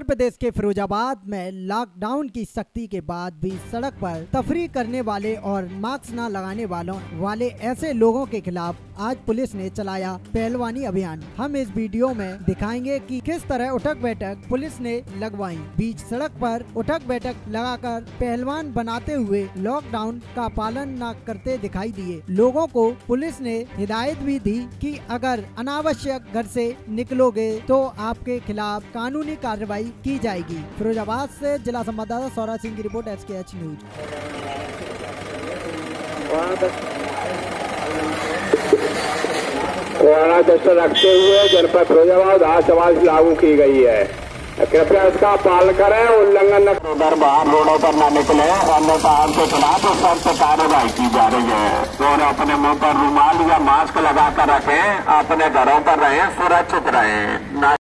प्रदेश के फिरोजाबाद में लॉकडाउन की सख्ती के बाद भी सड़क पर तफरीह करने वाले और मास्क न लगाने वाले ऐसे लोगों के खिलाफ आज पुलिस ने चलाया पहलवानी अभियान। हम इस वीडियो में दिखाएंगे कि किस तरह उठक बैठक पुलिस ने लगवाई। बीच सड़क पर उठक बैठक लगाकर पहलवान बनाते हुए लॉकडाउन का पालन न करते दिखाई दिए। लोगों को पुलिस ने हिदायत भी दी कि अगर अनावश्यक घर से निकलोगे तो आपके खिलाफ कानूनी कार्रवाई की जाएगी। फिरोजाबाद से जिला संवाददाता सौरभ सिंह की रिपोर्ट, SKH न्यूज। कोरोना दृष्टि रखते हुए जनपद फिरोजाबाद आज समाज लागू की गई है। कृपया इसका पालन करें, उल्लंघन उधर बाहर रोडों पर न निकले, अन्यथा आपके खिलाफ सख्त कार्रवाई की जा रही है। और अपने मुंह पर रुमाल या मास्क लगाकर रखें, अपने घरों पर रहें, सुरक्षित रहें।